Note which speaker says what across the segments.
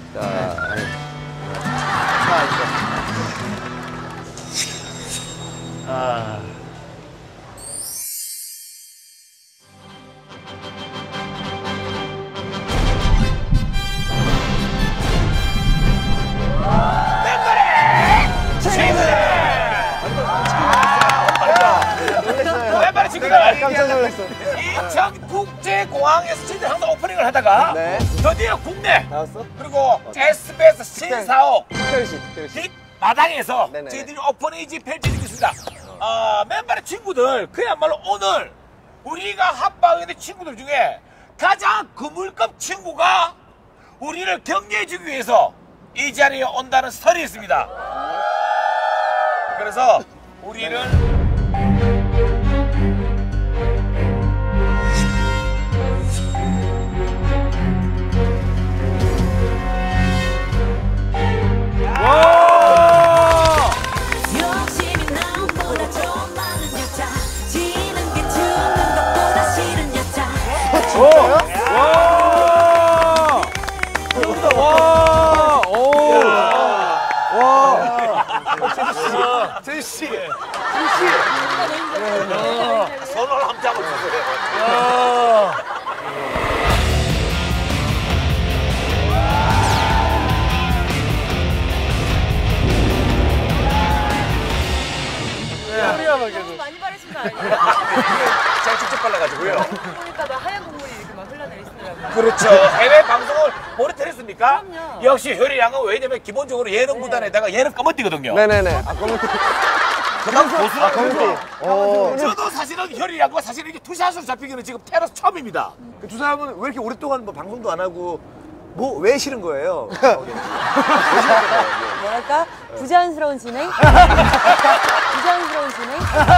Speaker 1: 깜짝 놀랐어. 인천국제공항에서 저희들 항상 오프닝을 하다가 드디어 국내
Speaker 2: 나왔어?
Speaker 1: 그리고 SBS 신사옥
Speaker 2: 특별시.
Speaker 1: 뒷마당에서 저희들이 오프닝이 펼쳐지겠습니다. 맨발의 친구들 그야말로 오늘 우리가 합방에 있는 친구들 중에 가장 그물급 친구가 우리를 격려해주기 위해서 이 자리에 온다는 설이 있습니다. 그래서 우리를 제시 손을 함께 하고 있어요.
Speaker 3: 너무 많이 바르신 거 아니에요?
Speaker 1: 제가 직접 발라가지고요.
Speaker 3: 보니까 막 하얀 국물이 이렇게 막 흘러내리시더라고요.
Speaker 1: 그렇죠. 해외 방송을 모니터했습니까?
Speaker 3: 그럼요.
Speaker 1: 역시 효리 양은 왜냐면 기본적으로 예능 구단에다가 얘는 검은띠거든요.
Speaker 2: 네네네. 검은띠.
Speaker 1: 그다음 고수라.
Speaker 2: 검은띠.
Speaker 1: 저도 사실은 효리 양과 사실은 이렇게 투샷으로 잡히기는 지금 테라스 처음입니다.
Speaker 4: 그 두 사람은 왜 이렇게 오랫동안 뭐 방송도 안 하고 뭐 왜 싫은 거예요?
Speaker 3: 뭐랄까? 부자연스러운 진행? 부자연스러운 진행?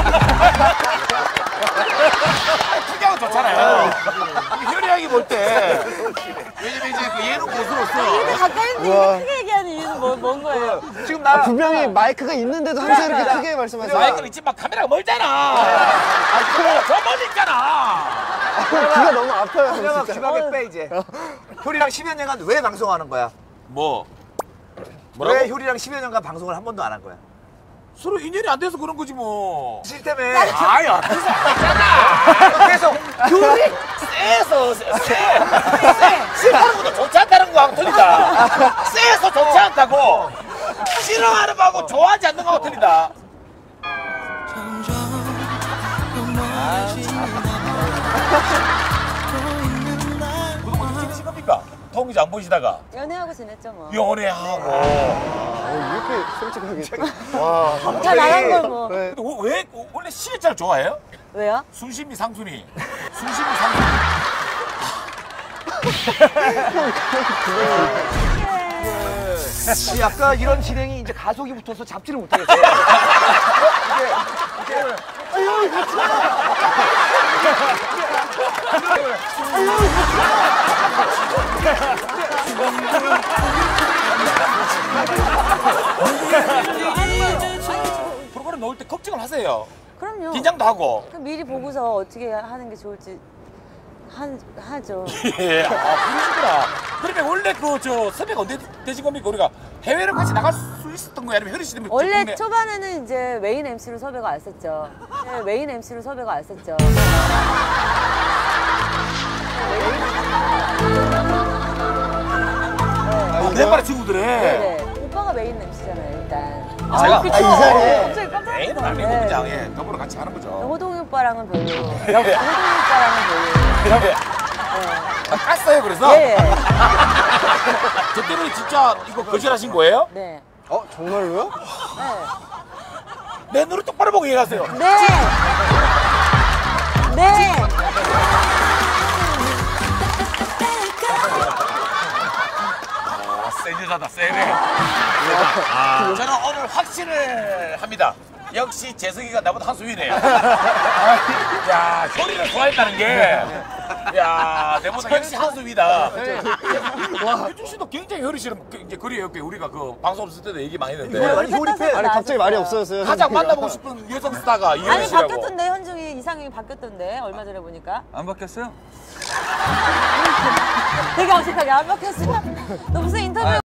Speaker 1: 특이하고 좋잖아요. 효리 양이 볼 때 왜냐면 이제 그 예능 고수로서
Speaker 3: 이렇게 가까이 있는데 크게 얘기하는 이유는 뭔 거예요?
Speaker 4: 지금 나
Speaker 2: 분명히 마이크가 있는데도 항상 이렇게 크게 말씀하세요.
Speaker 1: 마이크는 있지만 카메라가 멀잖아. 저 멀리 있잖아.
Speaker 2: 귀가 너무 아파요.
Speaker 4: 그냥
Speaker 2: 진짜.
Speaker 4: 귀마개 빼 이제. 효리랑 10여 년간 왜 방송하는 거야?
Speaker 1: 뭐라고?
Speaker 4: 왜 효리랑 10여 년간 방송을 한 번도 안 한 거야?
Speaker 1: 서로 인연이 안 돼서 그런 거지 뭐.
Speaker 4: 싫다며.
Speaker 1: 아야, 그래서 안 했잖아.
Speaker 4: 계속
Speaker 1: 효리 세서 싫다는 것도 좋지 않다는 거하고 틀리다. 세서 좋지 않다고 싫어하는 거하고 좋아하지 않는 거하고 틀리다. 그동안 찍으신 겁니까? 통이지 안 보이시다가
Speaker 3: 연애하고 지냈죠 뭐.
Speaker 1: 연애하고.
Speaker 2: 이렇게 솔직하게. 와.
Speaker 3: 다 나간 걸 뭐.
Speaker 2: 네.
Speaker 1: 근데 왜 원래 시애자를 좋아해요?
Speaker 3: 왜요?
Speaker 1: 순심이 상순이. 순심이 상순이.
Speaker 4: 약간 이런 진행이 이제 가속이 붙어서 잡지를 못하겠어요.
Speaker 1: 프로그램 넣을 때 걱정을 하세요.
Speaker 3: 그럼요.
Speaker 1: 긴장도 하고.
Speaker 3: 그럼 미리 보고서 어떻게 하는 게 좋을지 하죠.
Speaker 1: 예, 그러시구나. 그러면 원래 섭외가 언제 되신 겁니까? 우리가 해외를 같이 나갈 수 있었던 거예요? 아니면 효리 씨 때문에?
Speaker 3: 원래 초반에는 이제 메인 MC로 섭외가 왔었죠. 네, 메인 MC로 섭외가 왔었죠.
Speaker 1: 맨발의 친구들의.
Speaker 3: 네네. 오빠가 메인 MC잖아요, 일단.
Speaker 1: 제가
Speaker 3: 그쵸?
Speaker 2: 이 자리에.
Speaker 3: 갑자기 깜짝
Speaker 1: 애는
Speaker 3: 놀랐네.
Speaker 1: 아니고 그냥 예, 더불어 같이 하는 거죠.
Speaker 3: 호동이 오빠랑은 별로. 호동이 오빠랑은 별로.
Speaker 1: 깠어요 그래서?
Speaker 3: 예.
Speaker 1: 그때는 진짜 이거 거절하신 거예요?
Speaker 3: 네.
Speaker 2: 정말로요?
Speaker 3: 네.
Speaker 1: 내 눈을 똑바로 보고 얘기하세요.
Speaker 3: 네. 네.
Speaker 1: 센 여자다, 세네. 저는 오늘 확신을 합니다. 역시 재석이가 나보다 한 수 위네요. 야, 효리를 좋아했다는 게, 야, 내보다 역시 한 수 위다. 혜준 씨도 굉장히 효리 씨는 이제 그래요. 우리가 그 방송 없을 때도 얘기 많이 했는데.
Speaker 4: 효리 팬.
Speaker 2: 아니 갑자기 말이 없어졌어요.
Speaker 1: 가장 만나보고 싶은 여성 스타가
Speaker 3: 아니
Speaker 1: 이효리 씨라고.
Speaker 3: 바뀌었던데 현중이 이상형이 바뀌었던데 얼마 전에 보니까
Speaker 5: 안 바뀌었어요?
Speaker 3: 되게 어색하게 안 바뀌었어. 너 무슨 인터뷰